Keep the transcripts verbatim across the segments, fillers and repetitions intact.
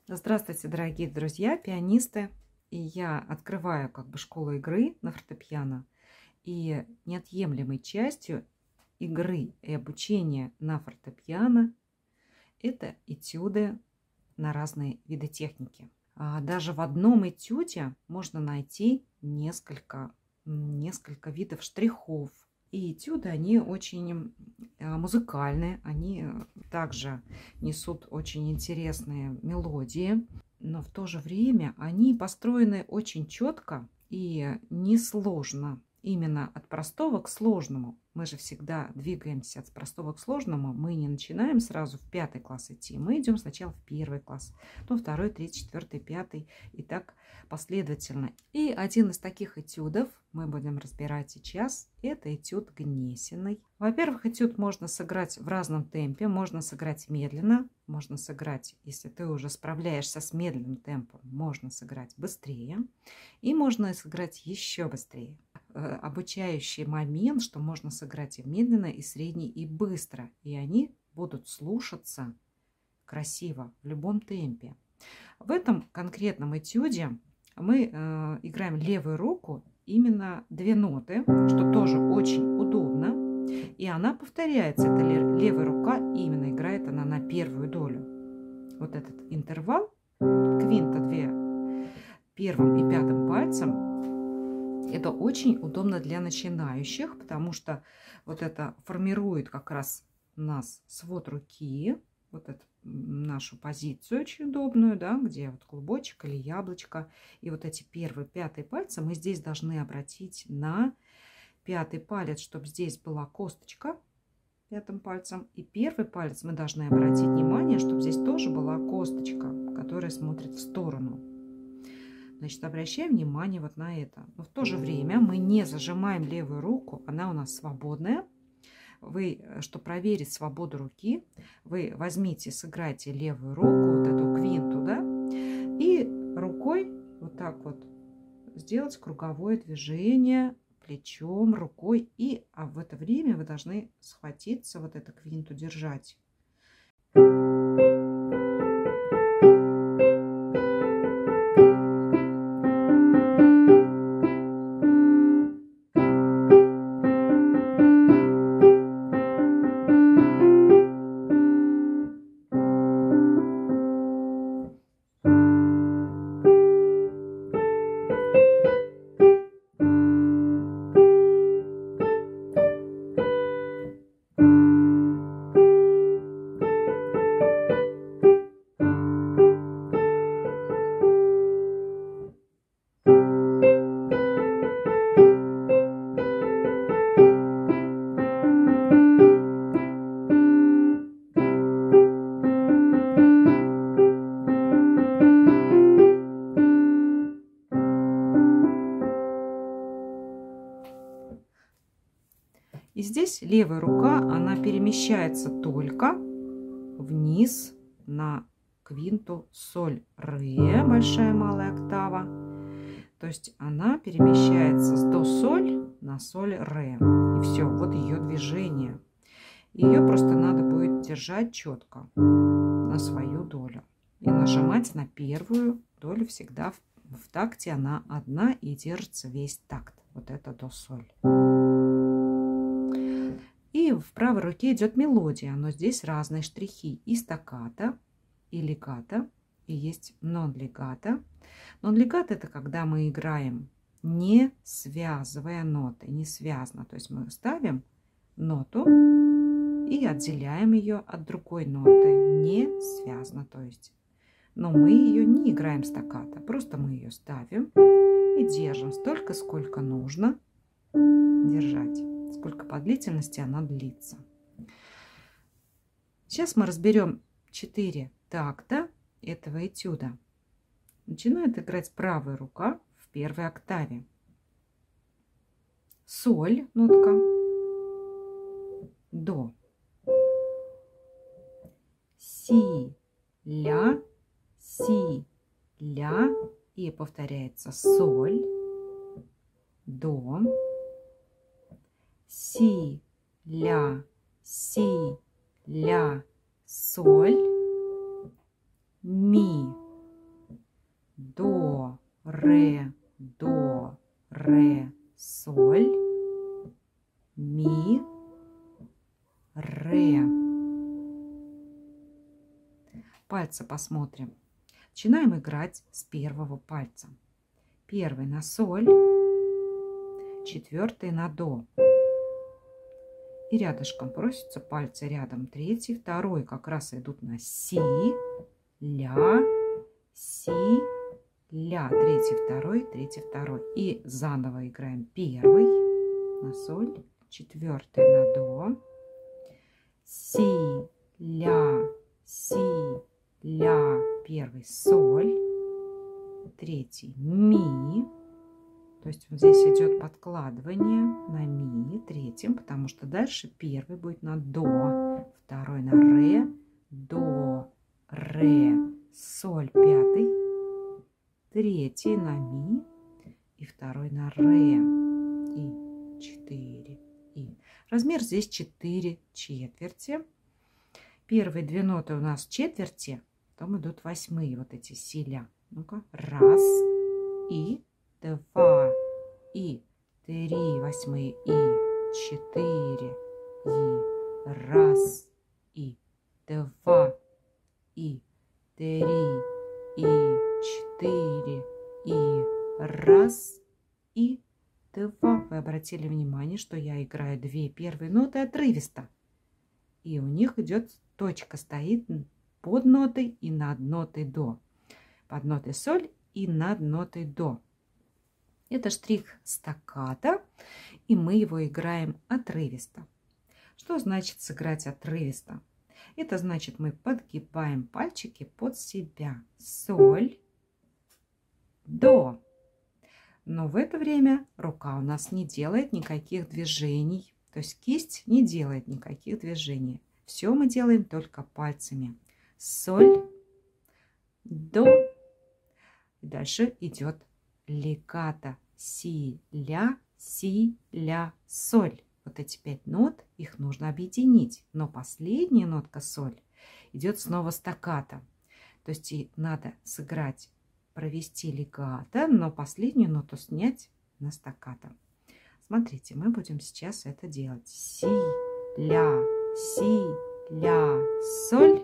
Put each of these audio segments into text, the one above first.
Здравствуйте, дорогие друзья, пианисты! И я открываю как бы школу игры на фортепиано. И неотъемлемой частью игры и обучения на фортепиано это этюды на разные виды техники. А даже в одном этюде можно найти несколько, несколько видов штрихов. И этюды, они очень музыкальные, они также несут очень интересные мелодии, но в то же время они построены очень четко и несложно. Именно от простого к сложному. Мы же всегда двигаемся от простого к сложному. Мы не начинаем сразу в пятый класс идти. Мы идем сначала в первый класс, потом второй, третий, четвертый, пятый и так последовательно. И один из таких этюдов мы будем разбирать сейчас. Это этюд Гнесиной. Во-первых, этюд можно сыграть в разном темпе. Можно сыграть медленно. Можно сыграть, если ты уже справляешься с медленным темпом, можно сыграть быстрее. И можно сыграть еще быстрее. Обучающий момент, что можно сыграть и медленно, и средне, и быстро. И они будут слушаться красиво в любом темпе. В этом конкретном этюде мы э, играем левую руку, именно две ноты, что тоже очень удобно. И она повторяется, эта левая рука, именно играет она на первую долю. Вот этот интервал, квинта две, первым и пятым пальцем, это очень удобно для начинающих, потому что вот это формирует как раз у нас свод руки, вот эту нашу позицию очень удобную, да, где вот клубочек или яблочко. И вот эти первые, пятый пальцы мы здесь должны обратить на пятый палец, чтобы здесь была косточка пятым пальцем. И первый палец мы должны обратить внимание, чтобы здесь тоже была косточка, которая смотрит в сторону. Значит, обращаем внимание вот на это. Но в то же время мы не зажимаем левую руку, она у нас свободная. Вы, чтобы проверить свободу руки, вы возьмите, сыграйте левую руку, вот эту квинту, да, и рукой вот так вот сделать круговое движение плечом, рукой. И а в это время вы должны схватиться, вот эту квинту держать. И здесь левая рука, она перемещается только вниз на квинту соль ре, большая малая октава. То есть она перемещается с до соль на соль ре. И все, вот ее движение. Ее просто надо будет держать четко на свою долю. И нажимать на первую долю всегда в, в такте. Она одна и держится весь такт. Вот это до соль. И в правой руке идет мелодия, но здесь разные штрихи. И стаккато, и легато, и есть нон-легато. Нон-легато — это когда мы играем, не связывая ноты, не связано. То есть мы ставим ноту и отделяем ее от другой ноты, не связано. То есть, но мы ее не играем стаккато, просто мы ее ставим и держим столько, сколько нужно держать. Сколько по длительности она длится. Сейчас мы разберем четыре такта этого этюда. Начинает играть правая рука в первой октаве. Соль, нотка. До. Си, ля, си, ля. И повторяется соль, до. Си, ля, си, ля, соль, ми, ре, до, ре, соль, ми, ре. Пальцы посмотрим. Начинаем играть с первого пальца. Первый на соль, четвертый на до. И рядышком просятся пальцы рядом. Третий, второй как раз идут на си, ля, си, ля. Третий, второй, третий, второй. И заново играем первый на соль, четвертый на до, си, ля, си, ля, первый соль, третий ми. То есть вот здесь идет подкладывание на ми третьим, потому что дальше первый будет на до, второй на ре, до, ре, соль пятый, третий на ми и второй на ре и четыре и. Размер здесь четыре четверти. Первые две ноты у нас четверти, потом идут восьмые вот эти силя. Ну-ка, раз и два и три восьмые и четыре и раз и два и три и четыре и раз и два. Вы обратили внимание, что я играю две первые ноты отрывисто, и у них идет точка, стоит под нотой и над нотой до, под нотой соль и над нотой до. Это штрих стаккато, и мы его играем отрывисто. Что значит сыграть отрывисто? Это значит, мы подгибаем пальчики под себя. Соль, до. Но в это время рука у нас не делает никаких движений. То есть кисть не делает никаких движений. Все мы делаем только пальцами. Соль, до. И дальше идет легато. Си, ля, си, ля, соль. Вот эти пять нот, их нужно объединить. Но последняя нотка соль идет снова стаккато. То есть и надо сыграть, провести легато, но последнюю ноту снять на стаккато. Смотрите, мы будем сейчас это делать. Си, ля, си, ля, соль.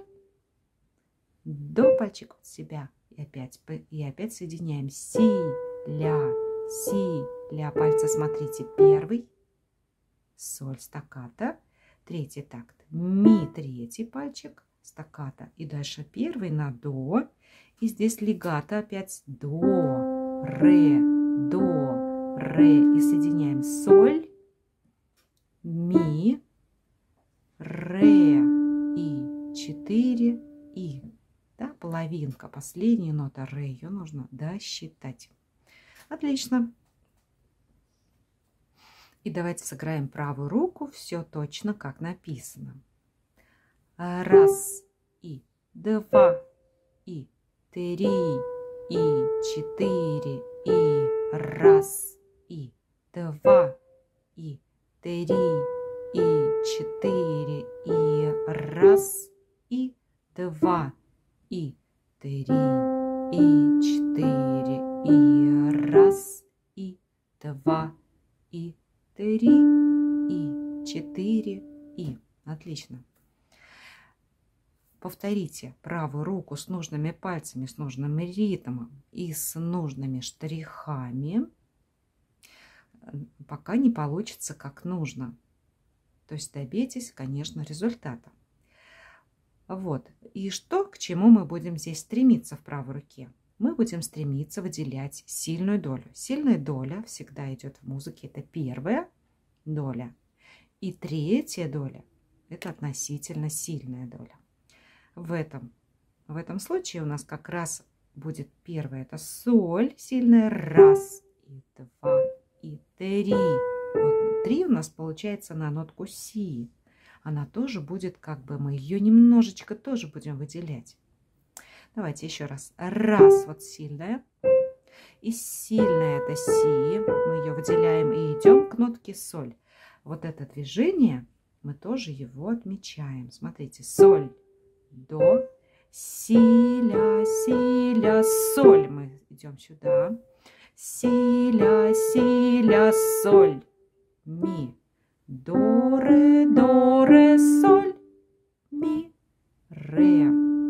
До, пальчик от себя. И опять, и опять соединяем. Си, ля, си, ля. Пальцы, смотрите, первый. Соль, стаккато. Третий такт. Ми, третий пальчик. Стаккато. И дальше первый на до. И здесь легато опять. До, ре, до, ре. И соединяем соль, ми, ре и четыре и. Да, половинка, последняя нота ре, ее нужно досчитать. Отлично. И давайте сыграем правую руку, все точно как написано. Раз и два и три и четыре и раз и два и три и четыре и раз и два и три и четыре и раз и два и три и четыре и. Отлично. Повторите правую руку с нужными пальцами, с нужным ритмом и с нужными штрихами, пока не получится как нужно. То есть добейтесь, конечно, результата. Вот. И что, к чему мы будем здесь стремиться в правой руке? Мы будем стремиться выделять сильную долю. Сильная доля всегда идет в музыке. Это первая доля. И третья доля – это относительно сильная доля. В этом, в этом случае у нас как раз будет первая – это соль сильная. Раз, и два, и три. Вот три у нас получается на нотку си. Она тоже будет, как бы мы ее немножечко тоже будем выделять. Давайте еще раз. Раз, вот сильная. И сильная это си. Мы ее выделяем и идем к нотке соль. Вот это движение, мы тоже его отмечаем. Смотрите, соль, до, си, ля, си, ля, соль. Мы идем сюда. си, ля, си, ля, соль, ми, до, ре, до, ре, соль, ми, ре.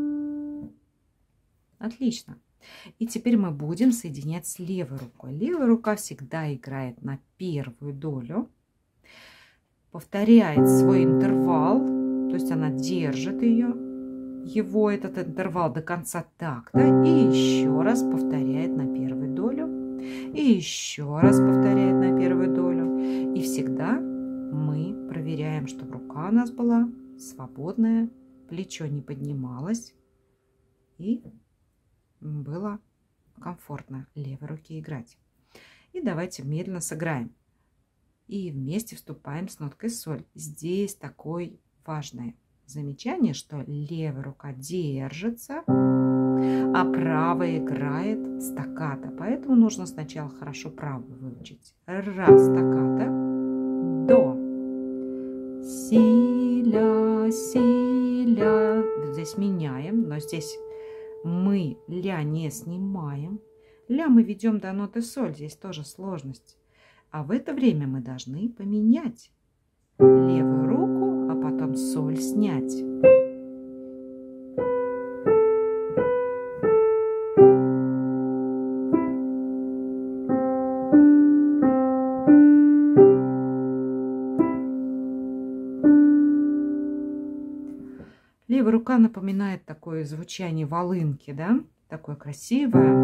Отлично. И теперь мы будем соединять с левой рукой. Левая рука всегда играет на первую долю, повторяет свой интервал, то есть она держит ее, его этот интервал до конца такта, и еще раз повторяет на первую долю, и еще раз повторяет на первую долю. И всегда мы проверяем, чтобы рука у нас была свободная, плечо не поднималось, и было комфортно левой руке играть. И давайте медленно сыграем. И вместе вступаем с ноткой соль. Здесь такое важное замечание, что левая рука держится, а правая играет стаккато. Поэтому нужно сначала хорошо правую выучить. Раз, стаккато, до, си, ля, си, ля. Здесь меняем, но здесь мы ля не снимаем. Ля мы ведем до ноты соль, здесь тоже сложность. А в это время мы должны поменять левую руку, а потом соль снять. Левая рука напоминает такое звучание волынки, да? Такое красивое.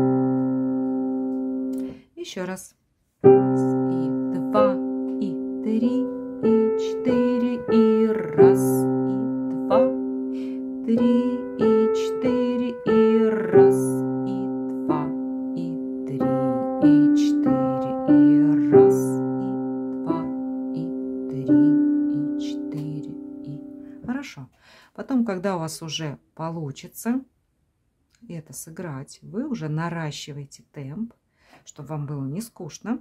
Еще раз. И два, и три, и четыре, и раз, и два, три, и четыре, и раз, и два, и три, и четыре, и раз, и два, и три, и четыре, и... Хорошо. Потом, когда у вас уже получится это сыграть, вы уже наращиваете темп, чтобы вам было не скучно.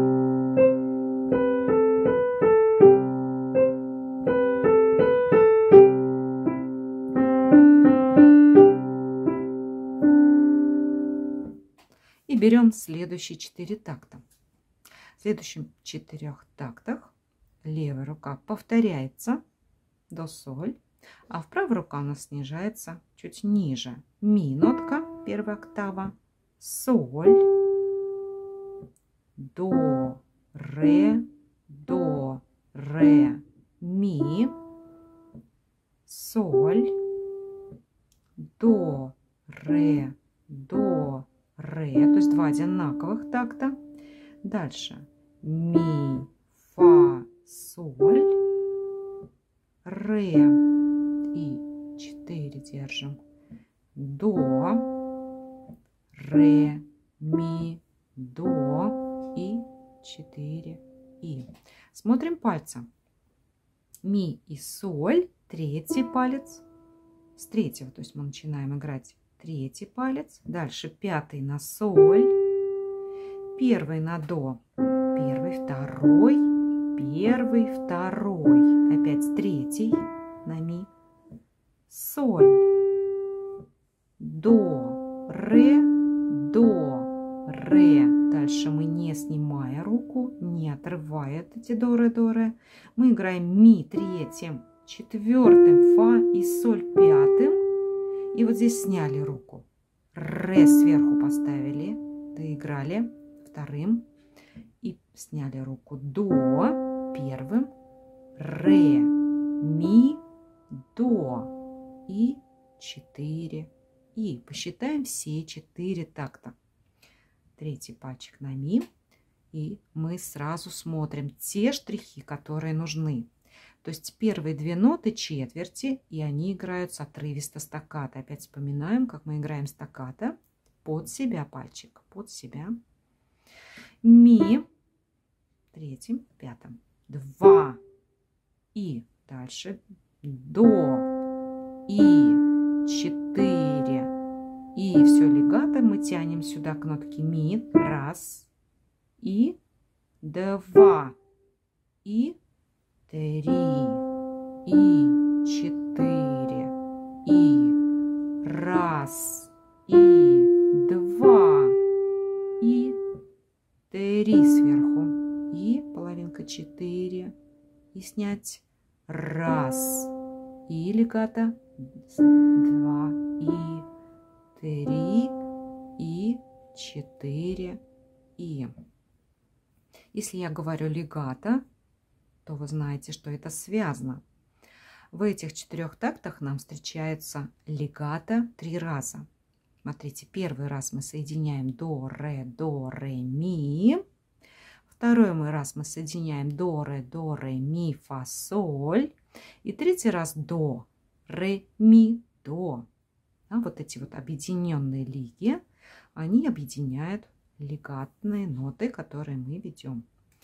И берем следующие четыре такта. В следующих четырех тактах левая рука повторяется до соль, а в правой рука у нас снижается чуть ниже. Ми нотка, первая октава, соль, до, ре, до, ре, ми, соль, до, ре, до, ре, то есть два одинаковых такта. Дальше ми, фа, соль, ре и четыре держим, до, ре, ми, до и четыре и. Смотрим пальцем. Ми и соль, третий палец. С третьего, то есть мы начинаем играть третий палец. Дальше пятый на соль, первый на до, первый, второй, первый, второй. Опять третий на ми, соль, до, ре, до, ре. Дальше мы, не снимая руку, не отрывая эти до, ре, до, ре, мы играем ми третьим, четвертым, фа и соль пятым. И вот здесь сняли руку. Ре сверху поставили, доиграли вторым. И сняли руку до первым. Ре, ми, до и четыре и. Посчитаем все четыре такта. Третий пальчик на ми. И мы сразу смотрим те штрихи, которые нужны. То есть первые две ноты четверти, и они играют с отрывисто стаккато. Опять вспоминаем, как мы играем стаккато. Под себя пальчик, под себя. Ми, третьим, пятым. Два. И дальше до. И, четыре. И все легато мы тянем сюда к нотке ми. Раз. И два. И три, и четыре, и раз, и два, и три сверху и половинка четыре. И снять раз. И легато два. И три. И четыре. И. Если я говорю легато, то вы знаете, что это связано. В этих четырех тактах нам встречается легато три раза. Смотрите, первый раз мы соединяем до, ре, до, ре, ми. Второй мы раз мы соединяем до, ре, до, ре, ми, фа, соль. И третий раз до, ре, ми, до. А вот эти вот объединенные лиги, они объединяют легатные ноты, которые мы ведем.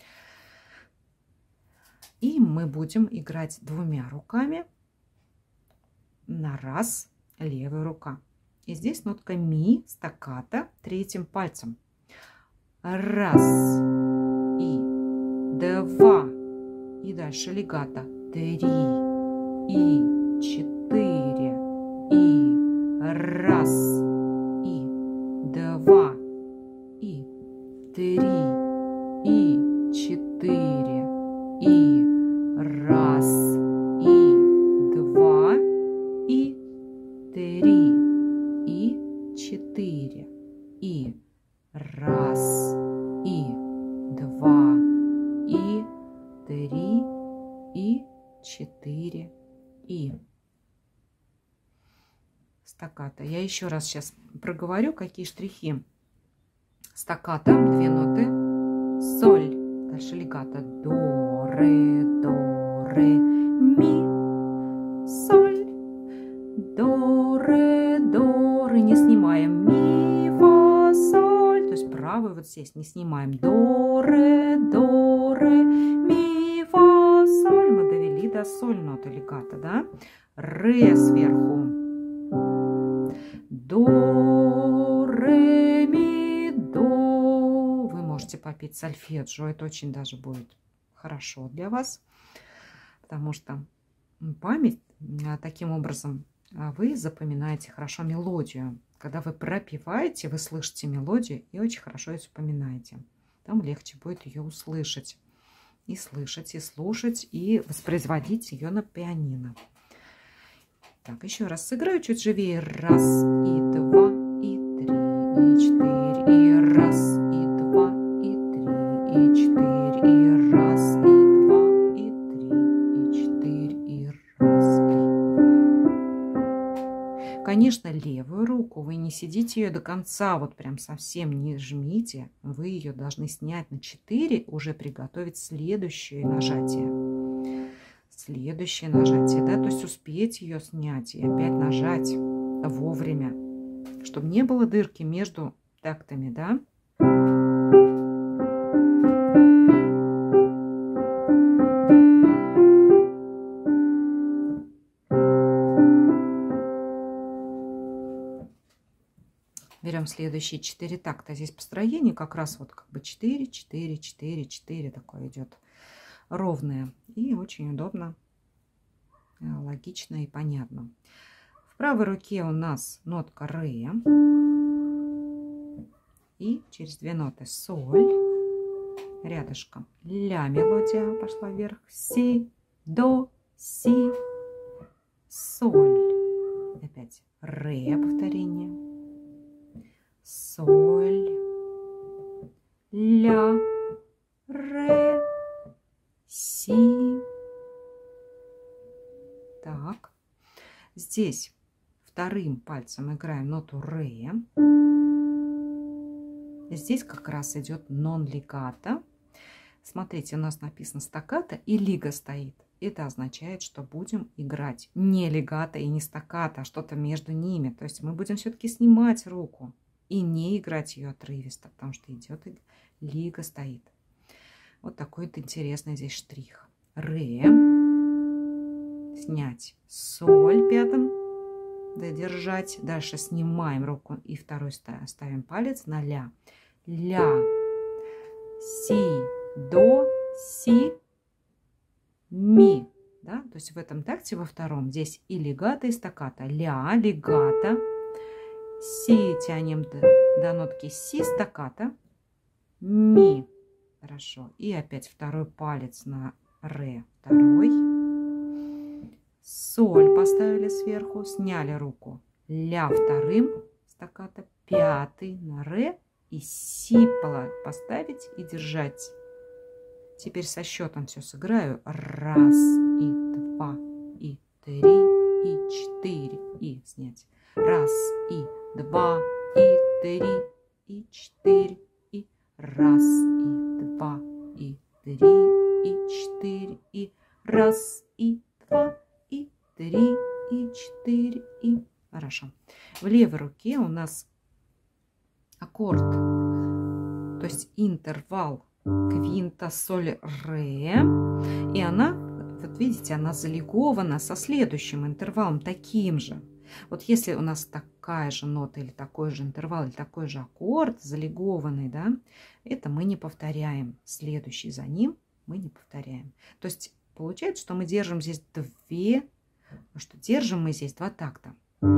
И мы будем играть двумя руками на раз левая рука. И здесь нотка ми, стаккато, третьим пальцем. Раз. И два. И дальше легато. Три. И четыре. И раз. И два. И три. И четыре. И раз. И два. И три. И четыре. И раз. И два. И три. И четыре. И стаккато. Я еще раз сейчас проговорю, какие штрихи. Стаккато, две ноты, соль, дальше легато, до, ре, до, ре, ми, соль, до, ре, до, ре, не снимаем, ми, фа, соль, то есть правую вот здесь не снимаем, до, ре, до, ре, ми, фа, соль, мы довели до соль ноты легато, да, ре сверху, до, ре, ми, до. Вы можете попеть сольфеджио, это очень даже будет хорошо для вас, потому что память, таким образом вы запоминаете хорошо мелодию. Когда вы пропеваете, вы слышите мелодию и очень хорошо ее вспоминаете. Там легче будет ее услышать. И слышать, и слушать, и воспроизводить ее на пианино. Так, еще раз сыграю чуть живее. Раз, и два, и три, и четыре, и раз, и два, и три, и четыре, и раз, и два, и три, и четыре, и раз. И... Конечно, левую руку вы не сидите ее до конца, вот прям совсем не жмите. Вы ее должны снять на четыре, уже приготовить следующее нажатие. Следующее нажатие, да, то есть успеть ее снять и опять нажать вовремя, чтобы не было дырки между тактами, да. Берем следующие четыре такта. Здесь построение как раз вот как бы четыре, четыре, четыре, четыре такое идет. Ровная и очень удобно, логично и понятно. В правой руке у нас нотка ре и через две ноты соль, рядышком ля мелодия пошла вверх, си, до, си, соль, опять ре повторение, соль, ля, ре, си. Так, здесь вторым пальцем играем ноту ре. Здесь как раз идет нон легато. Смотрите, у нас написано стаккато и лига стоит. Это означает, что будем играть не легато и не стаккато, а что-то между ними. То есть мы будем все-таки снимать руку и не играть ее отрывисто, потому что идет лига стоит. Вот такой вот интересный здесь штрих. Ре. Снять соль пятым. Додержать. Дальше снимаем руку и второй ставим палец на ля. Ля. Си. До. Си. Ми. Да? То есть в этом такте во втором здесь и легато, и стаккато. Ля. Легато. Си. Тянем до, до нотки си. Стаккато. ми. Хорошо. И опять второй палец на ре. Второй. Соль поставили сверху. Сняли руку. Ля вторым. Стаккато. Пятый на ре. И си поставить и держать. Теперь со счетом все сыграю. Раз, и два, и три, и четыре. И снять. Раз, и два, и три, и четыре. И раз, и два, и три, и четыре. И раз, и два, и три, и четыре. И хорошо. В левой руке у нас аккорд, то есть интервал квинта, соль, ре. И она, вот видите, она залигована со следующим интервалом, таким же. Вот если у нас такая же нота или такой же интервал, или такой же аккорд залигованный, да, это мы не повторяем. Следующий за ним мы не повторяем. То есть получается, что мы держим здесь две, что держим мы здесь два такта.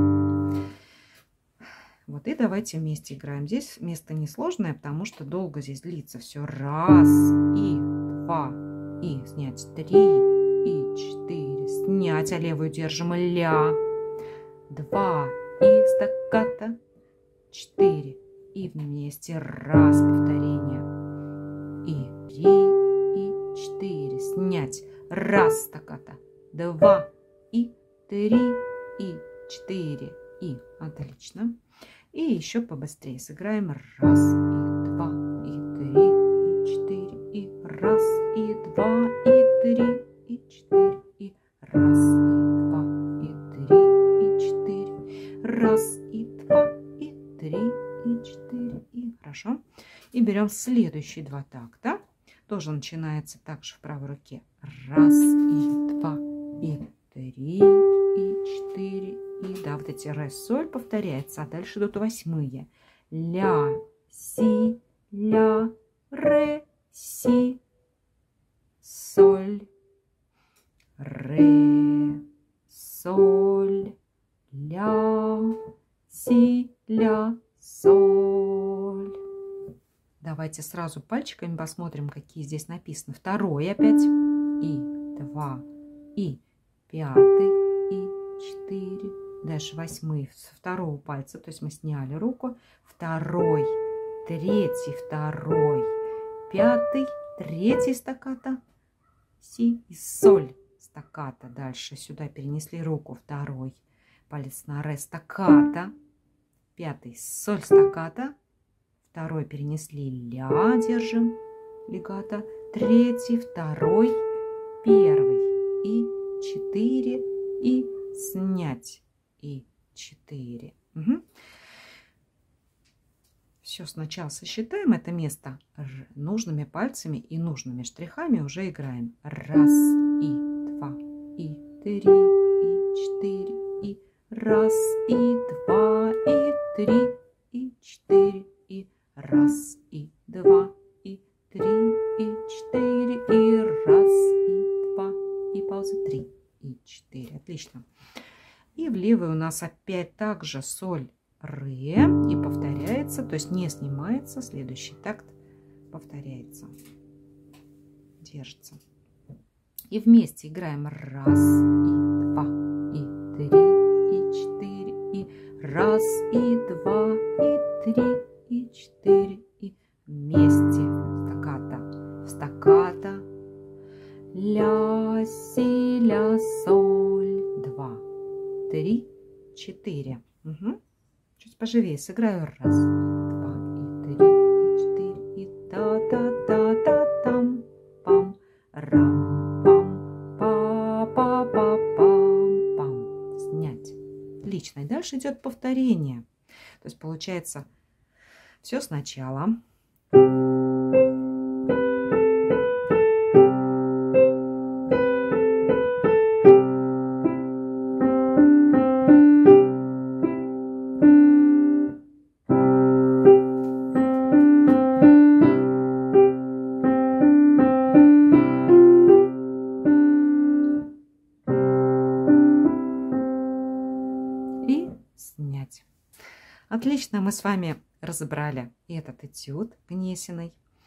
Вот, и давайте вместе играем. Здесь место несложное, потому что долго здесь длится все. Раз, и два, и снять. Три, и четыре. Снять, а левую держим. Ля. Два, и стаккато. Четыре. И вместе. Раз, повторение. И три, и четыре. Снять. Раз, стаккато. Два, и три, и четыре. И отлично. И еще побыстрее сыграем. Раз, и два, и три, и четыре. И раз, и два, и три, и четыре. И раз, и два, и три, и четыре. Раз, и два, и три, и четыре. И хорошо. И берем следующие два такта. Тоже начинается также в правой руке. Раз, и два, и три, и четыре. И да, вот эти ре, соль повторяется, а дальше идут восьмые. Ля, си, ля, ре, си, соль, ре, соль, ля, си, ля, соль. Давайте сразу пальчиками посмотрим, какие здесь написаны. Второй опять. И, два, и, пятый, и, четыре. Дальше восьмые со второго пальца, то есть мы сняли руку. Второй, третий, второй, пятый, третий стаккато, си и соль стаккато. Дальше сюда перенесли руку. Второй палец на ре, стаккато. Пятый, соль, стаккато. Второй перенесли ля, держим, легато. Третий, второй, первый и четыре, и снять. И четыре. Угу. Все сначала сосчитаем это место нужными пальцами и нужными штрихами уже играем. Раз, и два, и три, и четыре, и раз, и два, и три, и четыре, и раз, и два, и три, и четыре, и раз, и два, и пауза, три, и четыре. Отлично. И в левой у нас опять также соль, ре, и повторяется, то есть не снимается, следующий такт повторяется, держится. И вместе играем раз, и два, и три, и четыре, и раз, и два, и три, и четыре, и вместе стаккато, стаккато, ля, си, ля, соль, два, три, четыре. Угу. Чуть поживее сыграю. Раз, два, и три, и четыре, и та-та-та-та-там, пам, рам, пам, па-па-па-пам, пам. Снять. Отлично. И дальше идет повторение. То есть получается все сначала. Отлично, мы с вами разобрали этот этюд Гнесиной.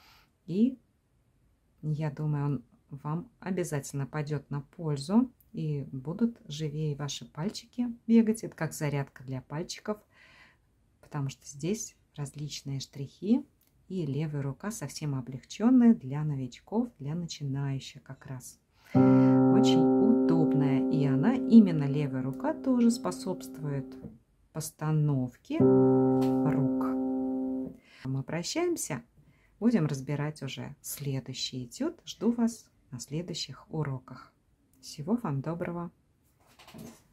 И я думаю, он вам обязательно пойдет на пользу. И будут живее ваши пальчики бегать. Это как зарядка для пальчиков. Потому что здесь различные штрихи. И левая рука совсем облегченная для новичков, для начинающих как раз. Очень удобная. И она, именно левая рука, тоже способствует постановке рук. Мы прощаемся. Будем разбирать уже следующий этюд. Жду вас на следующих уроках. Всего вам доброго!